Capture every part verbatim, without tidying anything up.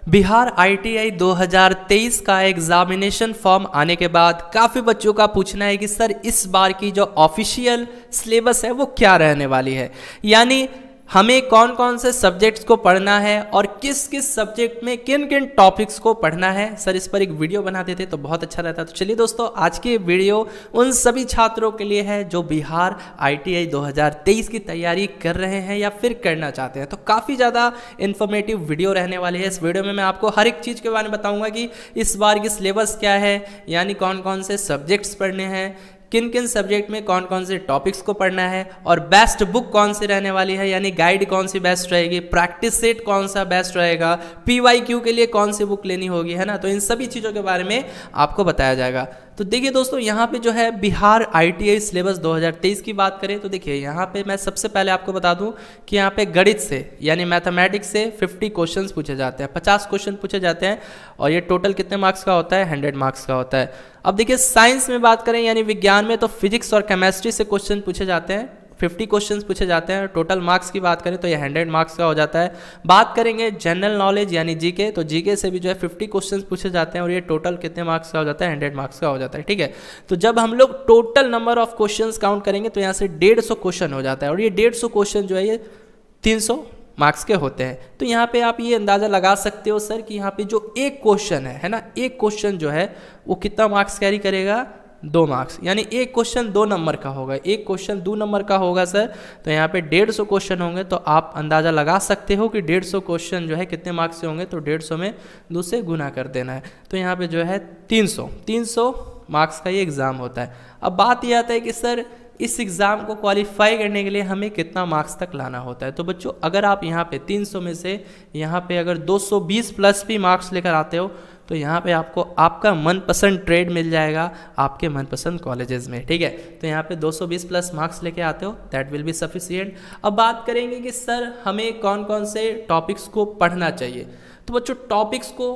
Bihar I T I दो हज़ार तेईस का एग्जामिनेशन फॉर्म आने के बाद काफ़ी बच्चों का पूछना है कि सर इस बार की जो ऑफिशियल सिलेबस है वो क्या रहने वाली है, यानी हमें कौन कौन से सब्जेक्ट्स को पढ़ना है और किस किस सब्जेक्ट में किन किन टॉपिक्स को पढ़ना है। सर इस पर एक वीडियो बना देते तो बहुत अच्छा रहता। तो चलिए दोस्तों, आज की वीडियो उन सभी छात्रों के लिए है जो बिहार आई टी आई दो हज़ार तेईस की तैयारी कर रहे हैं या फिर करना चाहते हैं। तो काफ़ी ज़्यादा इन्फॉर्मेटिव वीडियो रहने वाली है। इस वीडियो में मैं आपको हर एक चीज़ के बारे में बताऊँगा कि इस बार की सिलेबस क्या है, यानी कौन कौन से सब्जेक्ट्स पढ़ने हैं, किन किन सब्जेक्ट में कौन कौन से टॉपिक्स को पढ़ना है, और बेस्ट बुक कौन सी रहने वाली है, यानी गाइड कौन सी बेस्ट रहेगी, प्रैक्टिस सेट कौन सा बेस्ट रहेगा, पी वाई क्यू के लिए कौन सी बुक लेनी होगी, है ना। तो इन सभी चीज़ों के बारे में आपको बताया जाएगा। तो देखिए दोस्तों, यहाँ पे जो है Bihar ITI syllabus दो हज़ार तेईस की बात करें तो देखिए यहाँ पे मैं सबसे पहले आपको बता दूँ कि यहाँ पे गणित से यानी मैथमेटिक्स से पचास क्वेश्चंस पूछे जाते हैं, पचास क्वेश्चन पूछे जाते हैं, और ये टोटल कितने मार्क्स का होता है, सौ मार्क्स का होता है। अब देखिए साइंस में बात करें यानी विज्ञान में तो फिजिक्स और केमिस्ट्री से क्वेश्चन पूछे जाते हैं, पचास क्वेश्चंस पूछे जाते हैं। टोटल मार्क्स की बात करें तो ये सौ मार्क्स का हो जाता है। बात करेंगे जनरल नॉलेज यानी जीके, तो जीके से भी जो है पचास क्वेश्चंस पूछे जाते हैं और ये टोटल कितने मार्क्स का हो जाता है, सौ मार्क्स का हो जाता है। ठीक है, तो जब हम लोग total number of questions count करेंगे तो यहाँ से डेढ़ सौ क्वेश्चन हो जाता है, और ये डेढ़ सौ क्वेश्चन जो है ये तीन सौ मार्क्स के होते हैं। तो यहाँ पे आप ये अंदाज़ा लगा सकते हो सर कि यहाँ पे जो एक क्वेश्चन है है ना, एक क्वेश्चन जो है वो कितना मार्क्स कैरी करेगा, दो मार्क्स, यानी एक क्वेश्चन दो नंबर का होगा, एक क्वेश्चन दो नंबर का होगा सर। तो यहाँ पे डेढ़ सौ क्वेश्चन होंगे, तो आप अंदाज़ा लगा सकते हो कि डेढ़ सौ क्वेश्चन जो है कितने मार्क्स से होंगे, तो डेढ़ सौ में दो से गुना कर देना है। तो यहाँ पे जो है तीन सौ तीन सौ मार्क्स का ये एग्ज़ाम होता है। अब बात ये आता है कि सर इस एग्ज़ाम को क्वालिफाई करने के लिए हमें कितना मार्क्स तक लाना होता है। तो बच्चों, अगर आप यहाँ पे तीन सौ में से यहाँ पे अगर दो सौ बीस प्लस भी मार्क्स लेकर आते हो तो यहाँ पे आपको आपका मनपसंद ट्रेड मिल जाएगा आपके मनपसंद कॉलेजेस में। ठीक है, तो यहाँ पे दो सौ बीस प्लस मार्क्स लेके आते हो, दैट विल बी सफिशिएंट। अब बात करेंगे कि सर हमें कौन कौन से टॉपिक्स को पढ़ना चाहिए। तो बच्चों, टॉपिक्स को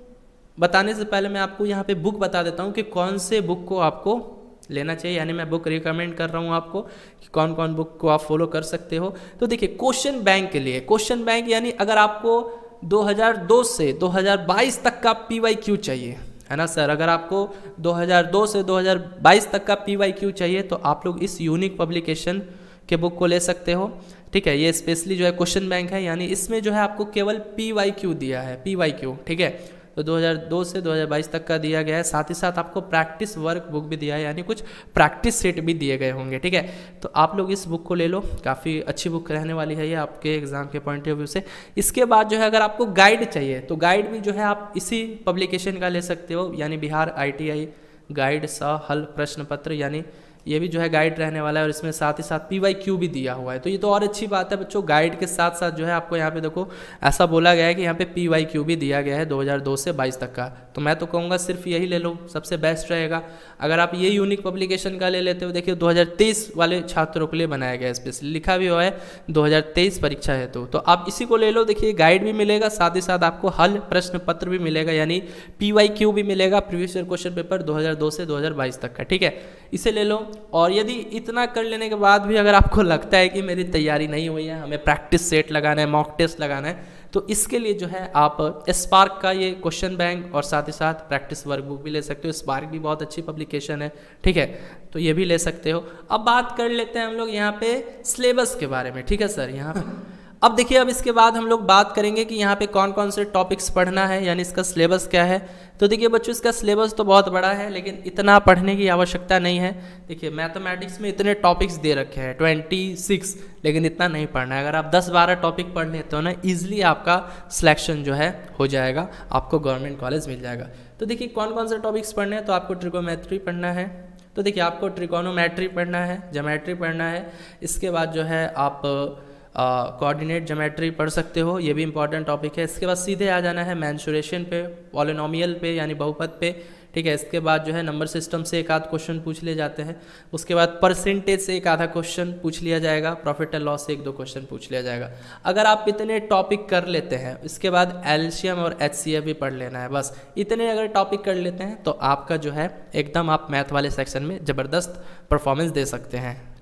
बताने से पहले मैं आपको यहाँ पे बुक बता देता हूँ कि कौन से बुक को आपको लेना चाहिए, यानी मैं बुक रिकमेंड कर रहा हूँ आपको कि कौन कौन बुक को आप फॉलो कर सकते हो। तो देखिए, क्वेश्चन बैंक के लिए, क्वेश्चन बैंक यानी अगर आपको दो हज़ार दो से दो हज़ार बाईस तक का पी वाई क्यू चाहिए, है ना सर, अगर आपको दो हज़ार दो से दो हज़ार बाईस तक का पी वाई क्यू चाहिए तो आप लोग इस यूनिक पब्लिकेशन के बुक को ले सकते हो। ठीक है, ये स्पेशली जो है क्वेश्चन बैंक है, यानी इसमें जो है आपको केवल पी वाई क्यू दिया है, पी वाई क्यू। ठीक है, तो दो हज़ार दो से दो हज़ार बाईस तक का दिया गया है, साथ ही साथ आपको प्रैक्टिस वर्क बुक भी दिया है, यानी कुछ प्रैक्टिस सेट भी दिए गए होंगे। ठीक है, तो आप लोग इस बुक को ले लो, काफ़ी अच्छी बुक रहने वाली है ये आपके एग्जाम के पॉइंट ऑफ व्यू से। इसके बाद जो है अगर आपको गाइड चाहिए तो गाइड भी जो है आप इसी पब्लिकेशन का ले सकते हो, यानी Bihar ITI guide सा हल प्रश्न पत्र, यानी ये भी जो है गाइड रहने वाला है, और इसमें साथ ही साथ पी वाई क्यू भी दिया हुआ है। तो ये तो और अच्छी बात है बच्चों, गाइड के साथ साथ जो है आपको यहाँ पे देखो ऐसा बोला गया है कि यहाँ पे पी वाई क्यू भी दिया गया है दो हज़ार दो से बाईस तक का। तो मैं तो कहूँगा सिर्फ यही ले लो, सबसे बेस्ट रहेगा। अगर आप ये यूनिक पब्लिकेशन का ले लेते हो, देखिए दो हज़ार तेईस वाले छात्रों के लिए बनाया गया है, स्पेशली लिखा भी हुआ है दो हज़ार तेईस परीक्षा है, तो, तो आप इसी को ले लो। देखिए गाइड भी मिलेगा, साथ ही साथ आपको हल प्रश्न पत्र भी मिलेगा, यानी पी वाई क्यू भी मिलेगा, प्रीवियस ईयर क्वेश्चन पेपर दो हज़ार दो से दो हज़ार बाईस तक का। ठीक है, इसे ले लो। और यदि इतना कर लेने के बाद भी अगर आपको लगता है कि मेरी तैयारी नहीं हुई है, हमें प्रैक्टिस सेट लगाना है, मॉक टेस्ट लगाना है, तो इसके लिए जो है आप स्पार्क का ये क्वेश्चन बैंक और साथ ही साथ प्रैक्टिस वर्कबुक भी ले सकते हो। स्पार्क भी बहुत अच्छी पब्लिकेशन है। ठीक है, तो ये भी ले सकते हो। अब बात कर लेते हैं हम लोग यहाँ पे सिलेबस के बारे में। ठीक है सर, यहाँ पे अब देखिए, अब इसके बाद हम लोग बात करेंगे कि यहाँ पे कौन कौन से टॉपिक्स पढ़ना है, यानी इसका सिलेबस क्या है। तो देखिए बच्चों, इसका सिलेबस तो बहुत बड़ा है, लेकिन इतना पढ़ने की आवश्यकता नहीं है। देखिए मैथमेटिक्स में इतने टॉपिक्स दे रखे हैं छब्बीस, लेकिन इतना नहीं पढ़ना है। अगर आप दस बारह टॉपिक पढ़ लेते हो ना, ईजिली आपका सिलेक्शन जो है हो जाएगा, आपको गवर्नमेंट कॉलेज मिल जाएगा। तो देखिए कौन कौन से टॉपिक्स पढ़ने हैं, तो आपको ट्रिगोमेट्री पढ़ना है, तो देखिए आपको ट्रिगोनोमेट्री पढ़ना है, ज्योमेट्री पढ़ना है। इसके बाद जो है आप कोऑर्डिनेट uh, ज्योमेट्री पढ़ सकते हो, ये भी इंपॉर्टेंट टॉपिक है। इसके बाद सीधे आ जाना है मेंसुरेशन पे, पॉलिनोमियल पे यानी बहुपद पे। ठीक है, इसके बाद जो है नंबर सिस्टम से एक आध क्वेश्चन पूछ लिए जाते हैं। उसके बाद परसेंटेज से एक आधा क्वेश्चन पूछ लिया जाएगा, प्रॉफिट एंड लॉस से एक दो क्वेश्चन पूछ लिया जाएगा। अगर आप इतने टॉपिक कर लेते हैं, इसके बाद एलसीएम और एचसीएफ भी पढ़ लेना है, बस इतने अगर टॉपिक कर लेते हैं तो आपका जो है एकदम आप मैथ वाले सेक्शन में ज़बरदस्त परफॉर्मेंस दे सकते हैं।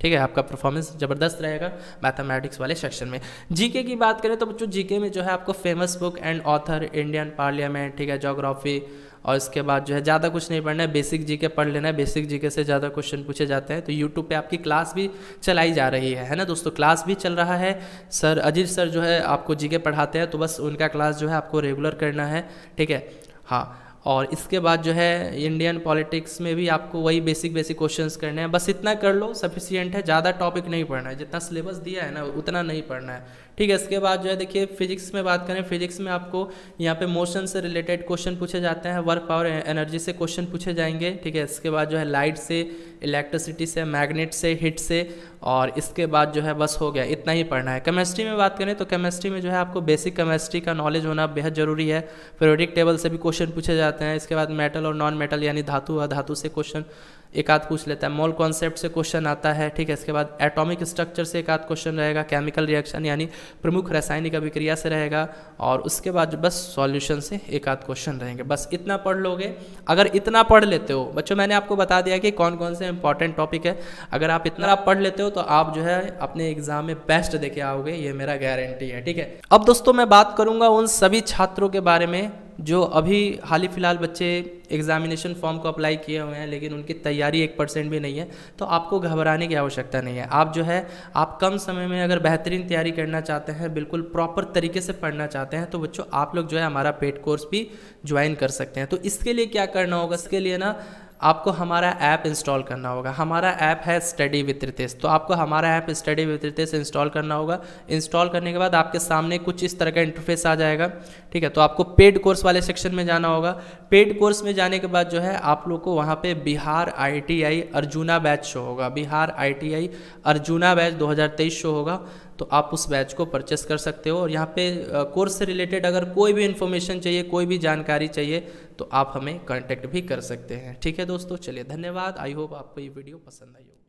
ठीक है, आपका परफॉर्मेंस ज़बरदस्त रहेगा मैथमेटिक्स वाले सेक्शन में। जीके की बात करें तो बच्चों जीके में जो है आपको famous book and author, Indian parliament, ठीक है, ज्योग्राफी, और इसके बाद जो है ज़्यादा कुछ नहीं पढ़ना है, बेसिक जीके पढ़ लेना है। बेसिक जीके से ज़्यादा क्वेश्चन पूछे जाते हैं। तो यूट्यूब पे आपकी क्लास भी चलाई जा रही है है ना दोस्तों, क्लास भी चल रहा है। सर अजीत सर जो है आपको जीके पढ़ाते हैं, तो बस उनका क्लास जो है आपको रेगुलर करना है, ठीक है। हाँ, और इसके बाद जो है इंडियन पॉलिटिक्स में भी आपको वही बेसिक बेसिक क्वेश्चंस करने हैं, बस इतना कर लो सफिशिएंट है, ज़्यादा टॉपिक नहीं पढ़ना है, जितना सिलेबस दिया है ना उतना नहीं पढ़ना है, ठीक है। इसके बाद जो है देखिए फिजिक्स में बात करें, फिजिक्स में आपको यहाँ पे मोशन से रिलेटेड क्वेश्चन पूछे जाते हैं, वर्क पावर एनर्जी से क्वेश्चन पूछे जाएंगे, ठीक है। इसके बाद जो है लाइट से, इलेक्ट्रिसिटी से, मैग्नेट से, हीट से, और इसके बाद जो है बस हो गया, इतना ही पढ़ना है। केमिस्ट्री में बात करें तो केमिस्ट्री में जो है आपको बेसिक केमिस्ट्री का नॉलेज होना बेहद ज़रूरी है। पीरियोडिक टेबल से भी क्वेश्चन पूछे जाते हैं। इसके बाद मेटल और नॉन मेटल यानी धातु और धातु से क्वेश्चन एक आध पूछ लेता है। मोल कॉन्सेप्ट से क्वेश्चन आता है, ठीक है। इसके बाद एटॉमिक स्ट्रक्चर से एक आध क्वेश्चन रहेगा। केमिकल रिएक्शन यानी प्रमुख रासायनिक अभिक्रिया से रहेगा, और उसके बाद बस सॉल्यूशन से एक आध क्वेश्चन रहेंगे। बस इतना पढ़ लोगे। अगर इतना पढ़ लेते हो बच्चों, मैंने आपको बता दिया कि कौन कौन से इंपॉर्टेंट टॉपिक है, अगर आप इतना पढ़ लेते हो तो आप जो है अपने एग्जाम में बेस्ट देके आओगे, ये मेरा गारंटी है, ठीक है। अब दोस्तों मैं बात करूंगा उन सभी छात्रों के बारे में जो अभी हाल ही फिलहाल बच्चे एग्जामिनेशन फॉर्म को अप्लाई किए हुए हैं, लेकिन उनकी तैयारी एक परसेंट भी नहीं है। तो आपको घबराने की आवश्यकता नहीं है। आप जो है आप कम समय में अगर बेहतरीन तैयारी करना चाहते हैं, बिल्कुल प्रॉपर तरीके से पढ़ना चाहते हैं, तो बच्चों आप लोग जो है हमारा पेड कोर्स भी ज्वाइन कर सकते हैं। तो इसके लिए क्या करना होगा, इसके लिए ना आपको हमारा ऐप इंस्टॉल करना होगा। हमारा ऐप है स्टडी विद रितेश, तो आपको हमारा app study with Ritesh install करना होगा। इंस्टॉल करने के बाद आपके सामने कुछ इस तरह का इंटरफेस आ जाएगा, ठीक है। तो आपको पेड कोर्स वाले सेक्शन में जाना होगा। पेड कोर्स में जाने के बाद जो है आप लोग को वहाँ पे Bihar ITI Arjuna batch show होगा। Bihar ITI Arjuna batch दो हज़ार तेईस शो होगा, तो आप उस बैच को परचेस कर सकते हो। और यहाँ पे कोर्स से रिलेटेड अगर कोई भी इन्फॉर्मेशन चाहिए, कोई भी जानकारी चाहिए, तो आप हमें कांटेक्ट भी कर सकते हैं, ठीक है दोस्तों। चलिए धन्यवाद। आई होप आपको ये वीडियो पसंद आई हो।